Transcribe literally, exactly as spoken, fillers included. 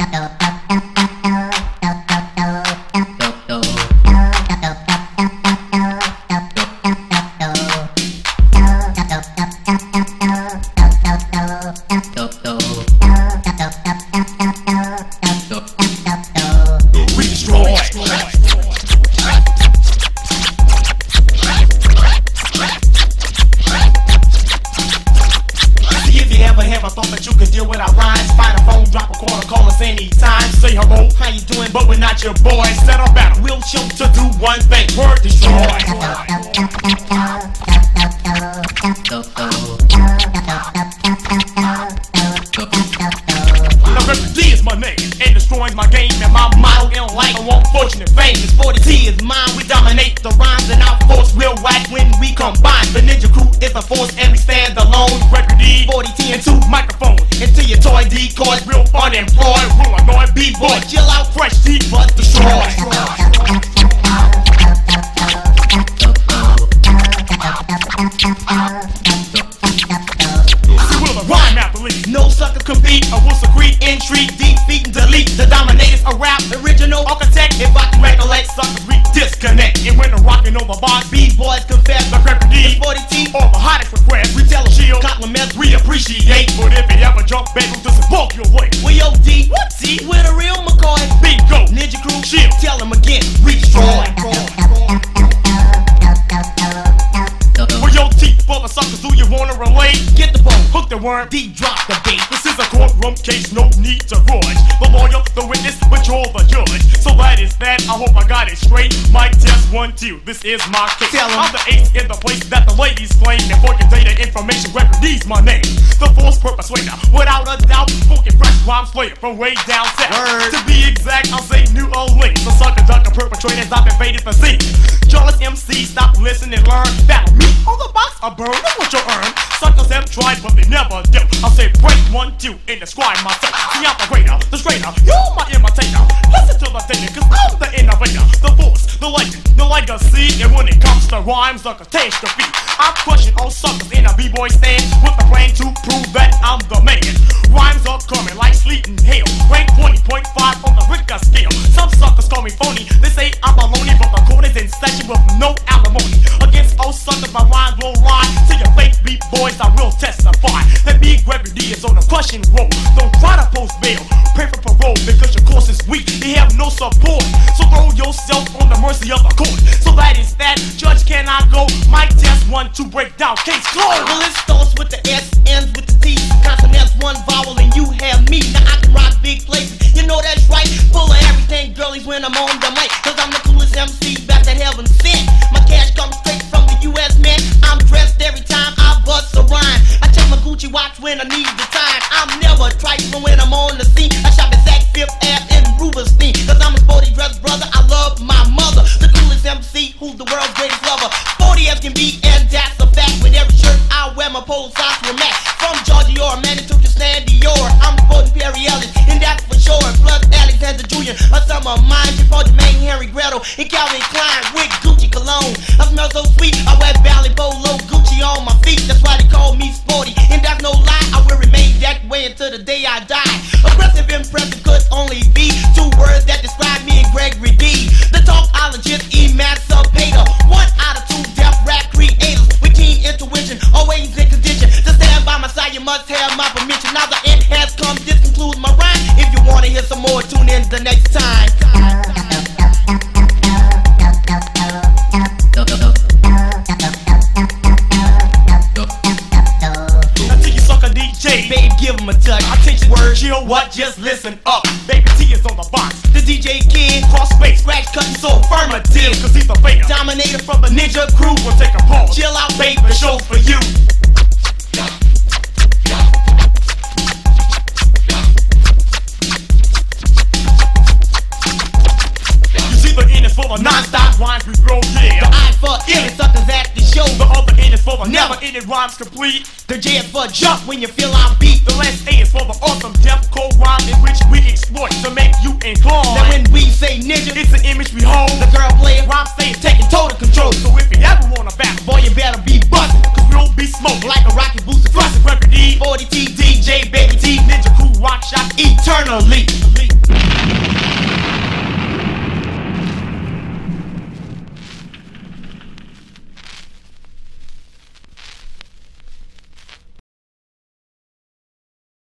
Your boys set up battle. We'll show to do one thing. Word destroy. Now Record D is my name, and destroying my game and my motto in life. I want fortune and fame. This forty T is mine. We dominate the rhymes and our force real whack when we combine. The Ninja Crew is a force and we stand alone. Record D, forty T and two microphones. Into your toy decoys, real unemployed. Rule annoyed B-boy, chill out, fresh deep, but destroy. Rhyme athlete, no sucker compete. I will secrete, intrigue, defeat and delete. The dominators a rap, original architect. If I can recollect, suckers we disconnect. And when the rockin' on the box, B-boys confess. The Record D, forty T, all the hottest requests. We tell a shield, compliments we appreciate. But if you ever jump back, we'll just walk your way. We O D, what T? We're the real McCoy. Bingo, Ninja Crew, shield. Tell them again, we destroy. For your teeth, for the suckers who you wanna relate, get the bone, hook the worm, D drop the bait. This is a courtroom case, no need to rush. The lawyer, the witness, but you're the judge. So that is that, I hope I got it straight. Mic test one, two, this is my case. Tell I'm the ace in the place that the ladies claim. And for your data information, Record D's my name. The force perpetrator, without a doubt. Funky fresh rhyme slayer from way down south. Word. To be exact, I'll say New Orleans. The sucker ducker perpetrators, I've invaded the scene. Charles M C, stop, listen and learn. Battle me on the box, I burn, that's what you earn. Suckers have tried, but they never do. I'll say break one, two, and describe myself. The operator, the strainer, you're my imitator. Listen to the data, cause I'm the innovator. The force, the legend, the legacy. And when it comes to rhymes, a catastrophe. I'm crushing all suckers in a B-boy stand with a plan to prove that I'm the man. Rhymes are coming like sleet and hail. Rank twenty point five on the Richter scale. Some suckers call me phony. They say I'm baloney, but the court is in session with no alimony. Against all suckers, my rhymes will lie. To your fake beat boys, I will testify that me, Record D, is on the crushing roll. Don't try to post bail, pray for parole, because your course is weak. They have no support, so throw yourself on the mercy of the court. So that is that, judge, can I go? Mic test one, two, break down, case closed. Well, it starts with the S, ends with the T. Consonants, one vowel, and you have me. Now I can rock big places, you know that's right. Full of everything, girlies, when I'm on the mic. Cause I'm the coolest M C back to heaven sent. My cash comes straight from the U S, man. I'm dressed every time I bust a rhyme. I check my Gucci watch when I need the time. I'm never trifling when I'm on the scene. I shop at Zach Fifth Ave in Rubenstein. Cause I'm a sporty dress brother, I love my mother. The coolest M C, who's the world's greatest lover. Sporty as can be, and that's a fact. With every shirt I wear, my polo socks will match. From Georgia or Manitou to San Dior, I'm sporting Perry Ellis, and that's for sure. Plus Alexander Junior, a summer of mine. Before Jermaine, Henry Gretel, and Calvin Klein with Gucci cologne. I smell so sweet, I wear Valley Bolo, Gucci on my feet. That's why they call me sporty, and that's no lie. I will remain that way until the day I die. Aggressive, impressive could only be two words that describe me and Gregory D. The talkologist, emancipator, one out of two deaf rap creators with keen intuition, always in condition to stand by my side. You must have my permission. Now the end has come. This concludes my rhyme. If you want to hear some more, tune in the next time. Babe, give him a touch. I teach you words, you know what? Just listen up. Baby T is on the box. The D J Kid, cross space, scratch cutting, so affirmative. Cause he's a faker. Dominator from the Ninja Crew. We'll take a pause. Chill out, babe, the show's for you. You see the end is full of non-stop rhymes we throw, yeah. The I for it, suckers at the show. The other end is full of never-ending rhymes complete. The J is for jump when you feel our beat. The last A is for the awesome deathcore rhyme in which we exploit to make you incline. Now when we say ninja, it's an image we hold. The girl playing rhyme stay taking total control. So if you ever wanna battle, boy, you better be buzzing. Cause we'll be smoked like a rocket booster thrusting. Record D, forty T, D J, Baby T, Ninja Crew, rock shot eternally.